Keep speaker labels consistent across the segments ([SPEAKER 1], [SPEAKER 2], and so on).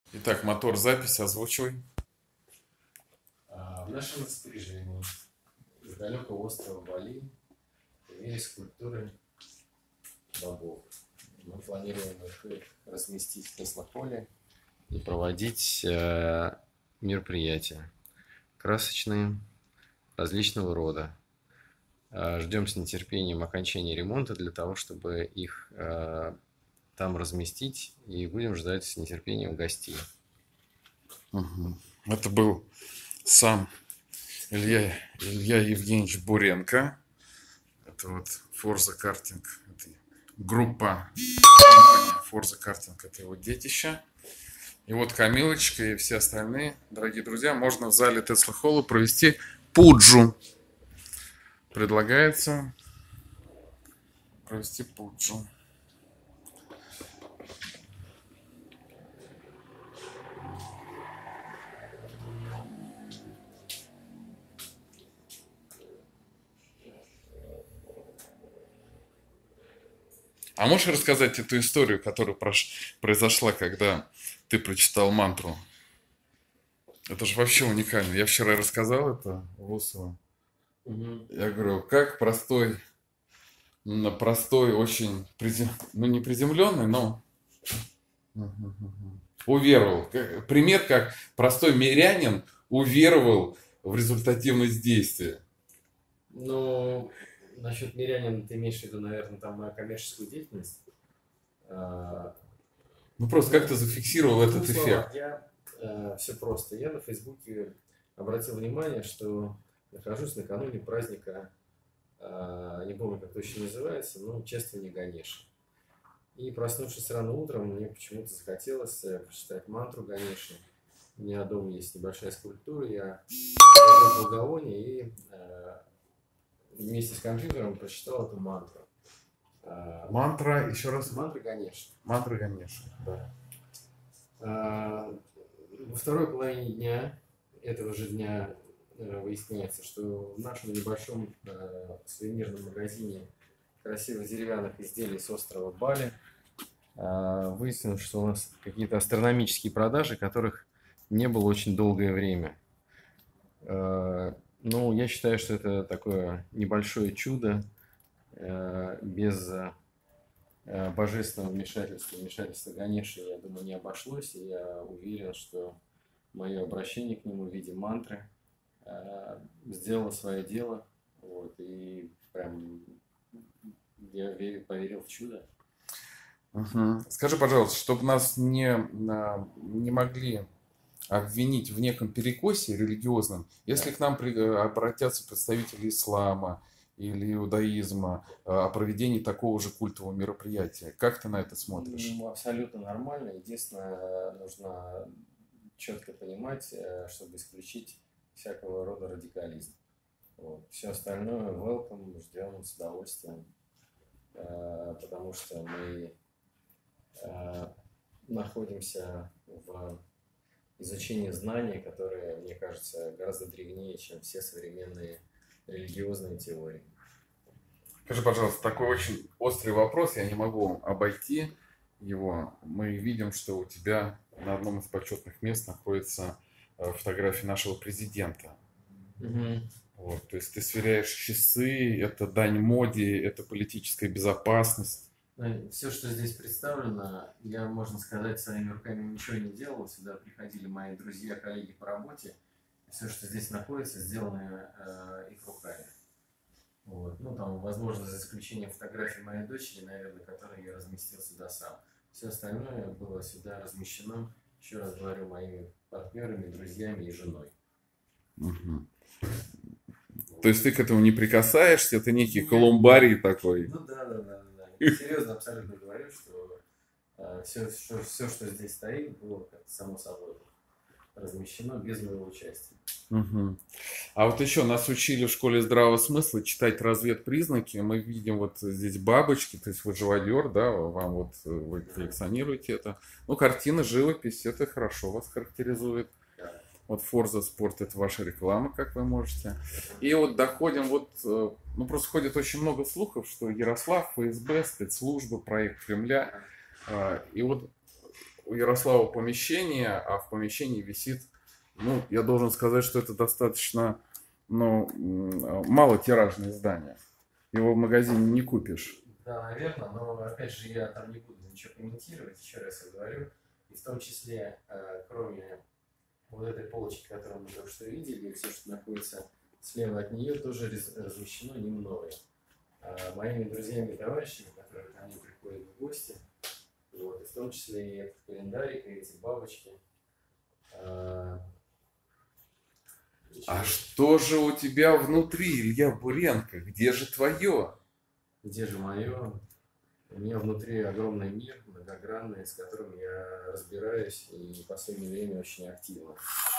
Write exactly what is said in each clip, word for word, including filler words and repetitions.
[SPEAKER 1] Итак, мотор запись, озвучивай.
[SPEAKER 2] А, В нашем распоряжении с далекого острова Бали имелись скульптуры богов. Мы планируем их разместить в Теслополе и проводить э, мероприятия красочные, различного рода. Э, Ждем с нетерпением окончания ремонта для того, чтобы их э, там разместить, и будем ждать с нетерпением гостей.
[SPEAKER 1] Мгм. Это был сам Илья, Илья Евгеньевич Буренко. Это вот Forza Karting. Это группа компания Forza Karting. Это его детище. И вот Камилочка и все остальные, дорогие друзья, можно в зале Тесла Холла провести пуджу. Предлагается провести пуджу. А можешь рассказать эту историю, которая прош- произошла, когда ты прочитал мантру? Это же вообще уникально. Я вчера рассказал это Лосову.
[SPEAKER 2] Мгм.
[SPEAKER 1] Я говорю, как простой, на простой, очень, призем- ну не приземленный, но уверовал. Как- Пример, как простой мирянин уверовал в результативность действия.
[SPEAKER 2] Ну, насчет мирянина ты имеешь в виду, наверное, там мою коммерческую деятельность. А,
[SPEAKER 1] Ну просто как ты зафиксировал
[SPEAKER 2] В двух
[SPEAKER 1] этот
[SPEAKER 2] словах,
[SPEAKER 1] эффект?
[SPEAKER 2] я все просто. Я на Фейсбуке обратил внимание, что нахожусь накануне праздника, а, не помню, как точно называется, но чествование Ганеши. И проснувшись рано утром, мне почему-то захотелось э, прочитать мантру Ганеши. У меня дома есть небольшая скульптура, я зажег благовоние и э, вместе с компьютером прочитал эту мантру. А,
[SPEAKER 1] Мантра, еще раз.
[SPEAKER 2] Мантра Ганеши.
[SPEAKER 1] Мантра Ганеша, да.
[SPEAKER 2] А, Во второй половине дня, этого же дня, э, выясняется, что в нашем небольшом э, сувенирном магазине красивых деревянных изделий с острова Бали э, выяснилось, что у нас какие-то астрономические продажи, которых не было очень долгое время. Э, Ну, я считаю, что это такое небольшое чудо, э, без э, божественного вмешательства, вмешательства Ганеши, я думаю, не обошлось, и я уверен, что мое обращение к нему в виде мантры э, сделало свое дело, вот, и прям я верю, поверил в чудо.
[SPEAKER 1] Мгм. Скажи, пожалуйста, чтобы нас не, на- не могли обвинить в неком перекосе религиозном, если
[SPEAKER 2] Да.
[SPEAKER 1] к нам при- э, обратятся представители ислама или иудаизма э, о проведении такого же культового мероприятия, как ты на это смотришь?
[SPEAKER 2] Ну, абсолютно нормально. Единственное, нужно четко понимать, э, чтобы исключить всякого рода радикализм. Вот. Все остальное welcome, ждем с удовольствием, э, потому что мы э, находимся в изучении знаний, которые, мне кажется, гораздо древнее, чем все современные религиозные теории.
[SPEAKER 1] Скажи, пожалуйста, такой очень острый вопрос, я не могу обойти его. Мы видим, что у тебя на одном из почетных мест находится э, фотография нашего президента.
[SPEAKER 2] Мгм.
[SPEAKER 1] Вот, то есть ты сверяешь часы, это дань моде, это политическая безопасность.
[SPEAKER 2] Все, что здесь представлено, я, можно сказать, своими руками ничего не делал. Сюда приходили мои друзья, коллеги по работе. Все, что здесь находится, сделано э, их руками. Вот. Ну, там, возможно, за исключением фотографии моей дочери, наверное, которую я разместил сюда сам. Все остальное было сюда размещено, еще раз говорю, моими партнерами, друзьями и женой.
[SPEAKER 1] Мгм. То есть ты к этому не прикасаешься, это некий
[SPEAKER 2] Я-
[SPEAKER 1] колумбарий такой.
[SPEAKER 2] Ну да, да, да, да. да. Серьезно абсолютно говорю, что все, что, все, что здесь стоит, было как-то само собой размещено без моего участия.
[SPEAKER 1] Мгм. А вот еще нас учили в школе здравого смысла читать разведпризнаки. Мы видим вот здесь бабочки, то есть вы живодер, да, вам вот э, вы коллекционируете это. Ну, картина, живопись, это хорошо вас характеризует.
[SPEAKER 2] Да.
[SPEAKER 1] Вот Forza Sport это ваша реклама, как вы можете. И вот доходим вот, э, ну просто ходит очень много слухов, что Ярослав, ФСБ, спецслужбы, проект Кремля. А, И вот у Ярослава помещение, а в помещении висит, ну, я должен сказать, что это достаточно, ну, малотиражное издание. Его в магазине не купишь.
[SPEAKER 2] Да, наверное, но опять же я там не буду ничего комментировать, еще раз я говорю. И в том числе, кроме вот этой полочки, которую мы только что видели, все, что находится слева от нее, тоже размещено немного. Моими друзьями и товарищами, которые ко мне приходят в гости, вот, и в том числе и этот календарик, и эти бабочки. А,
[SPEAKER 1] а что же у тебя внутри, Илья Буренко? Где же твое?
[SPEAKER 2] Где же мое? У меня внутри огромный мир, многогранный, с которым я разбираюсь и в последнее время очень активно.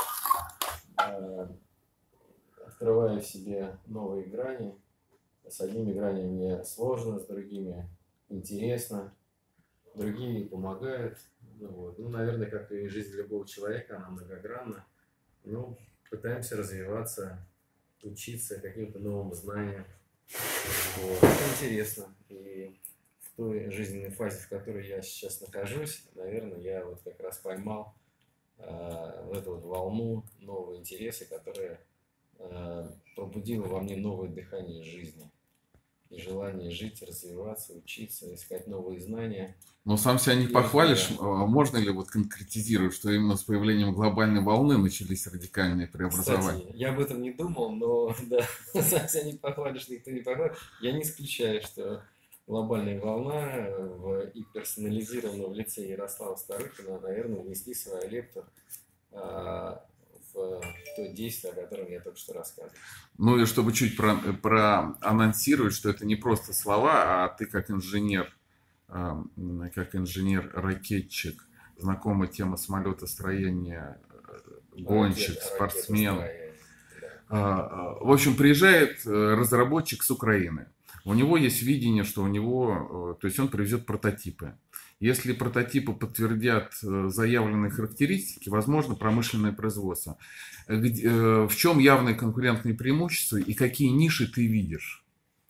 [SPEAKER 2] А, открываю в себе новые грани. С одними гранями мне сложно, с другими интересно. Другие помогают. Ну, вот. Ну, наверное, как и жизнь любого человека, она многогранна. Ну, пытаемся развиваться, учиться каким-то новым знаниям. Вот. Это интересно. И в той жизненной фазе, в которой я сейчас нахожусь, наверное, я вот как раз поймал э, вот эту вот волну, новые интересы, которые э, пробудило во мне новое дыхание жизни. И желание жить, развиваться, учиться, искать новые знания.
[SPEAKER 1] Но сам себя не и похвалишь. Да. Можно ли вот конкретизировать, что именно с появлением глобальной волны начались радикальные преобразования?
[SPEAKER 2] Кстати, я об этом не думал, но да, сам себя не похвалишь, никто не похвалит. Я не исключаю, что глобальная волна в, и персонализированном лице Ярослава Старухина, наверное, внесли свою лепту а, в то действие, о котором я только что рассказывал.
[SPEAKER 1] Ну и чтобы чуть про, проанонсировать, что это не просто слова, а ты как инженер, как инженер-ракетчик, знакома тема самолетостроения, гонщик, Ракет, спортсмен. Да. В общем, приезжает разработчик с Украины. У него есть видение, что у него, то есть он привезет прототипы. Если прототипы подтвердят заявленные характеристики, возможно промышленное производство. В чем явные конкурентные преимущества и какие ниши ты видишь?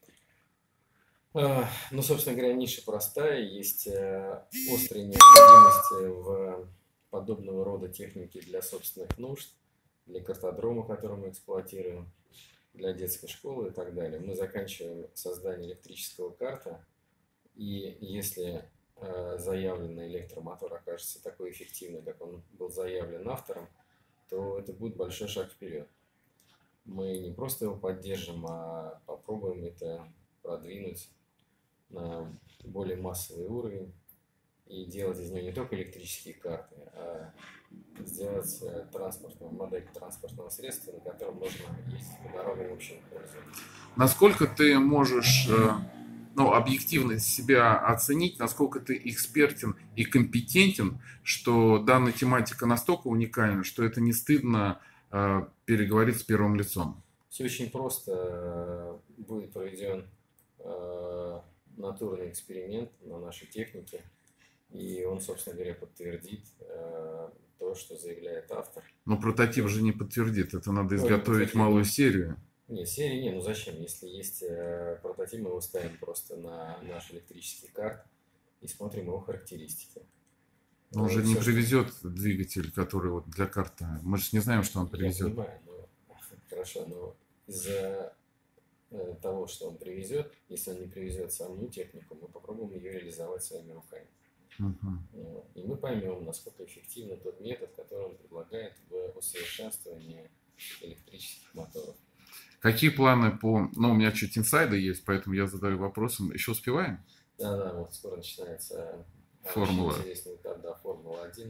[SPEAKER 2] Ну, собственно говоря, ниша простая. Есть острая необходимость в подобного рода технике для собственных нужд, для картодрома, который мы эксплуатируем, для детской школы и так далее. Мы заканчиваем создание электрического карта, и если заявленный электромотор окажется такой эффективный, как он был заявлен автором, то это будет большой шаг вперед. Мы не просто его поддержим, а попробуем это продвинуть на более массовый уровень и делать из него не только электрические карты, а сделать транспортную модель транспортного средства, на котором можно ездить по дорогам общего пользования.
[SPEAKER 1] Насколько ты можешь ну, объективно себя оценить, насколько ты экспертен и компетентен, что данная тематика настолько уникальна, что это не стыдно э, переговорить с первым лицом?
[SPEAKER 2] Все очень просто. Будет проведен э, натурный эксперимент на нашей технике, и он, собственно говоря, подтвердит э, то, что заявляет автор.
[SPEAKER 1] Но прототип же не подтвердит, это надо изготовить ну, малую серию.
[SPEAKER 2] Не, серии не, ну зачем? Если есть э, прототип, мы его ставим просто на наш электрический карт и смотрим его характеристики.
[SPEAKER 1] Он ну, же не привезет что... двигатель, который вот для карты. Мы же не знаем, что он привезет.
[SPEAKER 2] Я понимаю, но хорошо, но из-за э, того, что он привезет, если он не привезет саму технику, мы попробуем ее реализовать своими руками. Uh-huh. И мы поймем, насколько эффективен тот метод, который он предлагает в усовершенствовании электрических моторов.
[SPEAKER 1] Какие планы по... Ну, у меня чуть инсайды есть, поэтому я задаю вопросом. Еще успеваем?
[SPEAKER 2] Да, да, вот скоро начинается
[SPEAKER 1] Формула.
[SPEAKER 2] Интересный этап, да, Формула один.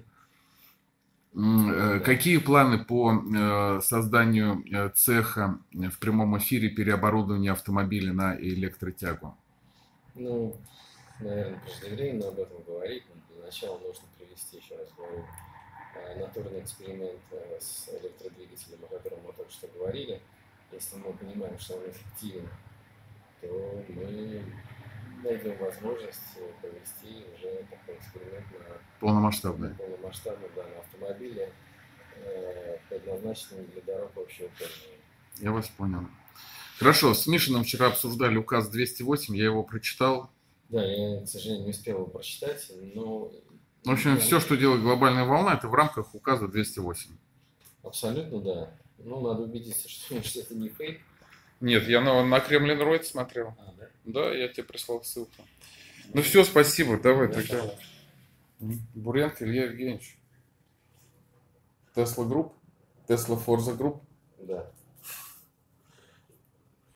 [SPEAKER 1] Да. Какие планы по созданию цеха в прямом эфире переоборудования автомобиля на электротягу?
[SPEAKER 2] Ну, наверное, преждевременно об этом говорить. Для начала нужно провести, еще раз говорю, натурный эксперимент с электродвигателем, о котором мы только что говорили. Если мы понимаем, что он эффективен, то мы найдем возможность провести уже такой эксперимент на
[SPEAKER 1] полномасштабный,
[SPEAKER 2] полномасштабный да, на автомобиле, э, предназначенном для дорог общего пользования.
[SPEAKER 1] Я вас понял. Хорошо, с Мишиным вчера обсуждали указ двести восемь, я его прочитал.
[SPEAKER 2] Да, я, к сожалению, не успел его прочитать, но
[SPEAKER 1] В общем, все, что делает глобальная волна, это в рамках указа двести восемь.
[SPEAKER 2] Абсолютно, да. Ну, надо убедиться, что, что это не фейк.
[SPEAKER 1] Нет, я на, на Кремлин Ройд смотрел.
[SPEAKER 2] А, да?
[SPEAKER 1] Да, я тебе прислал ссылку. Ну все, спасибо, давай
[SPEAKER 2] Да,
[SPEAKER 1] тогда.
[SPEAKER 2] пожалуйста.
[SPEAKER 1] Буренко Илья Евгеньевич. Тесла Групп, Тесла Форза Групп.
[SPEAKER 2] Да.